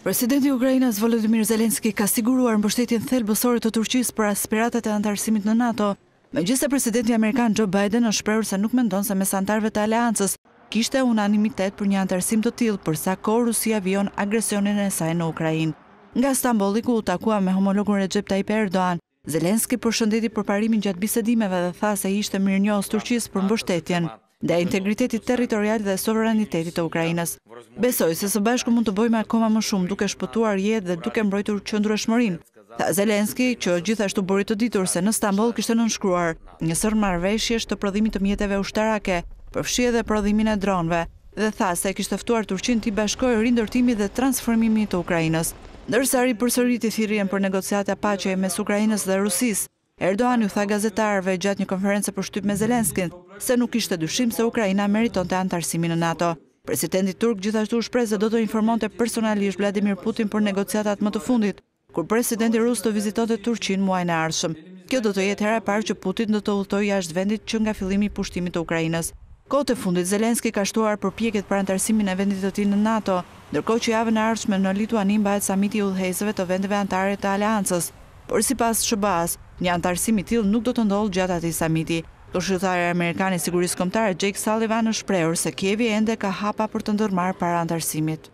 Presidenti i Ukrainës Volodymyr Zelensky ka siguruar mbështetjen thelbësore të Turqisë për aspiratat e anëtarësimit në NATO, megjithëse presidenti amerikan Xho Biden është shprehur se nuk mendon se mes anëtarëve të aleancës kishte unanimitet për një anëtarësim të tillë përsa kohë Rusia vijon agresionin e saj në Ukrainë. Nga Stambolli, ku u takua me homologun Recep Tayyip Erdogan, Zelensky përshëndeti përparimin gjatë bisedimeve dhe tha se ishte mirënjohës Turqisë për mbështetjen dhe integritetit territorial dhe sovranitetit të Ukrainës. Besoj se së bashku mund të bëjmë akoma më shumë duke shpëtuar jetë dhe duke mbrojtur qëndrueshmërinë, tha Zelensky, që gjithashtu bëri të ditur se në Stamboll kishte nënshkruar një sër marrëveshjesh të prodhimit të mjeteve ushtarake, përfshi edhe prodhimin e dronëve, dhe tha se kishte ftuar Turqinë t'i bashkojë rindërtimi dhe transformimi të Ukrainës. Ndërsa ripërsëriti thirrjen për negociata paqeje mes Ukrainës dhe Rusisë, Erdogan ju tha gazetarëve gjatë një konferencë për shtyp me Zelenskyn se nuk ishte dyshim se Ukraina meritonte anëtarësimin në NATO. Presidenti turk gjithashtu shpreh se do të informonte personalisht Vladimir Putin për negociatat më të fundit, kur presidenti rus të vizitonte Turqinë muajin e ardhshëm. Kjo do të jetë hera e parë që Putin do të udhtojë jashtë vendit që nga fillimi i pushtimit të Ukrainës. Kohët e fundit Zelensky ka shtuar përpjekjet për anëtarësimin e vendit të tij në NATO, ndërkohë që javën e ardhshme në Lituani mbahet samiti i udhëheqësve të vendeve anëtare të aleancës. Por sipas SBA-s, një anëtarësim i tillë nuk do të ndodhë gjatë atij samiti. Këshilltari amerikan i sigurisë kombëtare Jake Sullivan është shprehur se Kievi ende ka hapa për të ndërmarrë para anëtarësimit.